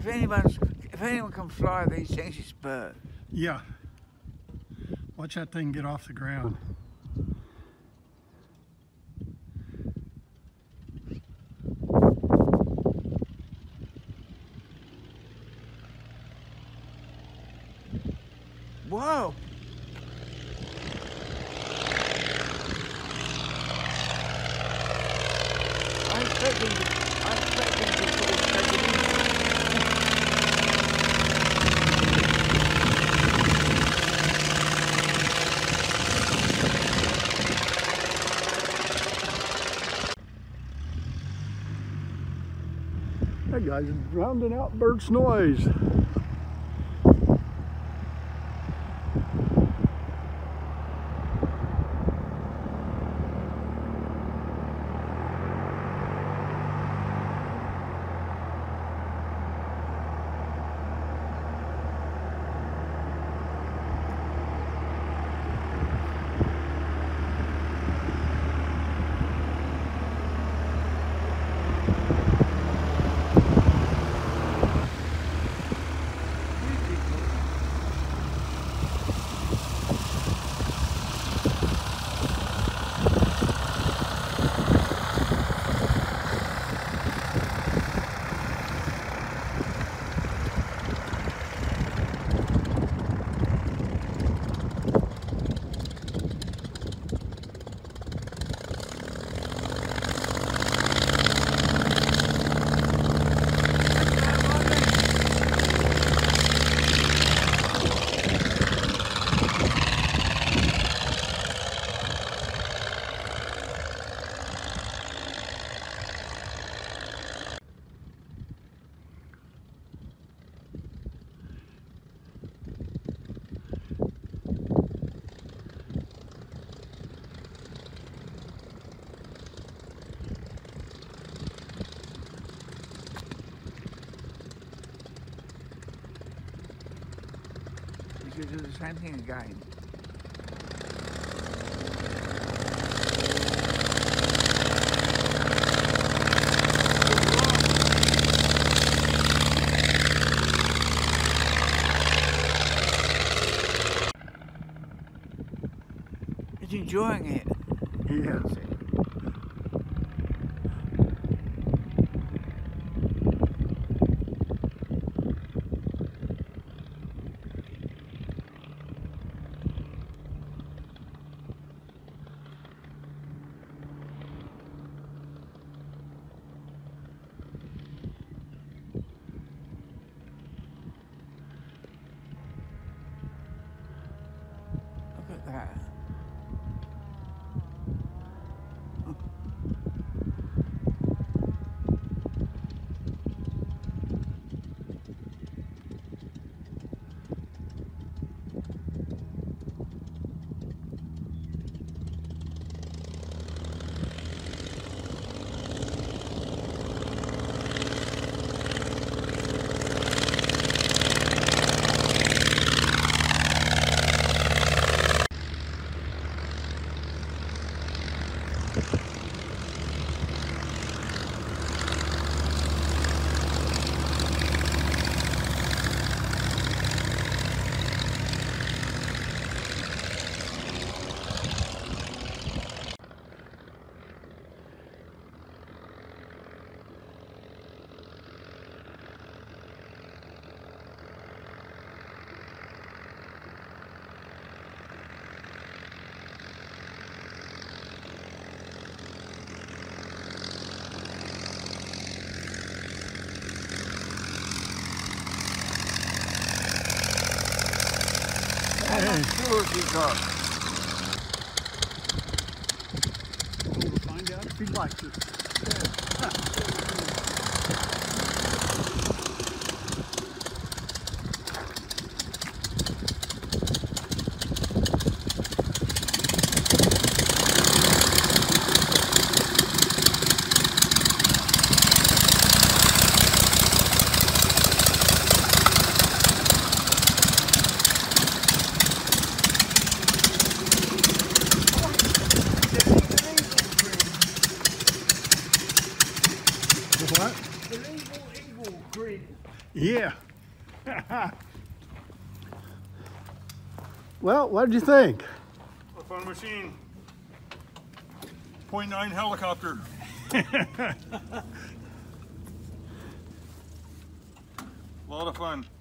if anyone can fly these things, it's Burt. Yeah. Watch that thing get off the ground. Whoa! I expect him to sort of take it easy. That guy's drowning out Burt's noise. You do the same thing again. He's enjoying it. Yeah. Look at that. How much fuel has he got? We'll find out if he likes it. What? The evil eagle. Creek. Yeah. Well, what did you think? A fun machine. .9 helicopter. A lot of fun.